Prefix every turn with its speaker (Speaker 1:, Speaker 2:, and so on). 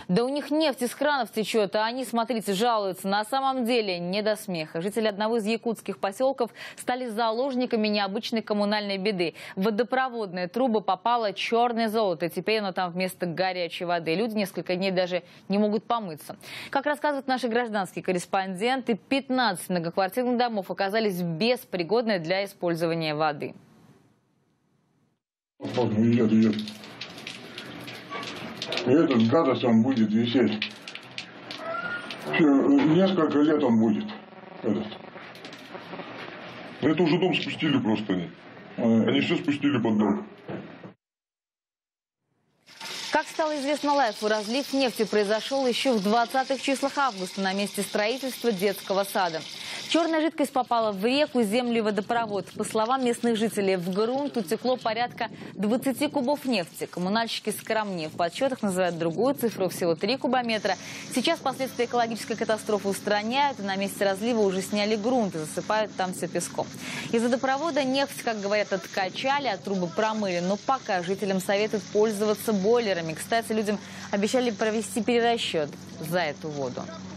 Speaker 1: Да у них нефть из кранов течет, а они, смотрите, жалуются. На самом деле не до смеха. Жители одного из якутских поселков стали заложниками необычной коммунальной беды. В водопроводные трубы попало черное золото. Теперь оно там вместо горячей воды. Люди несколько дней даже не могут помыться. Как рассказывают наши гражданские корреспонденты, 15 многоквартирных домов оказались беспригодны для использования воды.
Speaker 2: Идет. И этот гадость, он будет висеть. Несколько лет он будет.
Speaker 3: Это уже дом спустили просто они. Они все спустили под дом.
Speaker 1: Как стало известно Лайфу, разлив нефти произошел еще в 20-х числах августа на месте строительства детского сада. Черная жидкость попала в реку, землю и водопровод. По словам местных жителей, в грунт утекло порядка 20 кубов нефти. Коммунальщики скромнее. В подсчетах называют другую цифру, всего 3 кубометра. Сейчас последствия экологической катастрофы устраняют, и на месте разлива уже сняли грунт и засыпают там все песком. Из водопровода нефть, как говорят, откачали, а трубы промыли. Но пока жителям советуют пользоваться бойлерами. Кстати, людям обещали провести перерасчет за эту воду.